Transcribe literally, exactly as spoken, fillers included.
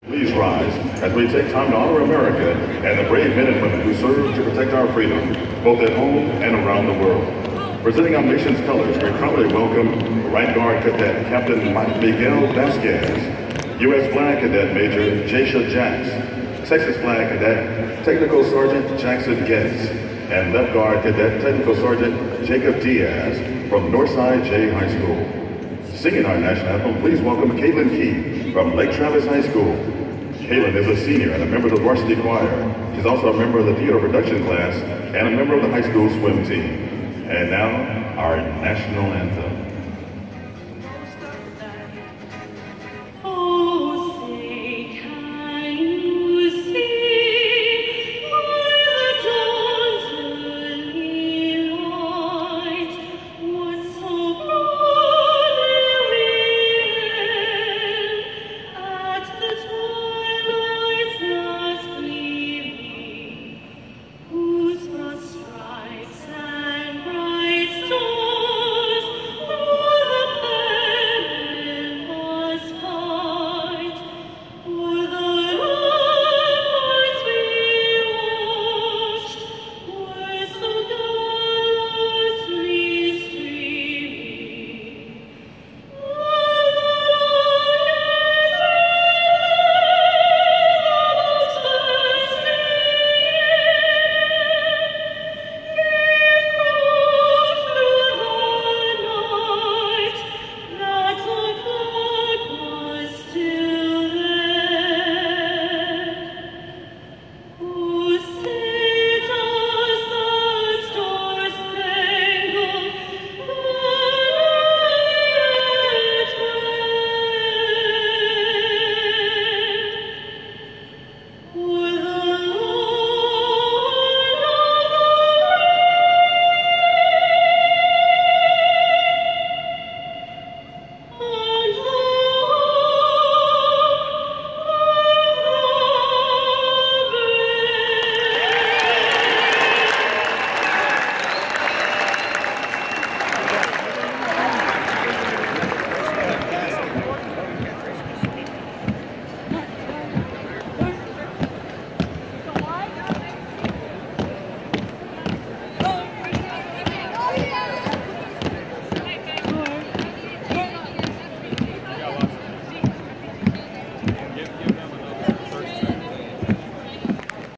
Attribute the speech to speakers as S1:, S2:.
S1: Please rise as we take time to honor America and the brave men and women who serve to protect our freedom, both at home and around the world. Presenting our nation's colors, we proudly welcome Right Guard Cadet Captain Miguel Vasquez, U S Flag Cadet Major Jasha Jacks, Texas Flag Cadet Technical Sergeant Jackson Getz, and Left Guard Cadet Technical Sergeant Jacob Diaz from Northside J High School. Singing our national anthem, please welcome Kaylyn Key from Lake Travis High School. Kaylyn is a senior and a member of the varsity choir. She's also a member of the theater production class and a member of the high school swim team. And now, our national anthem.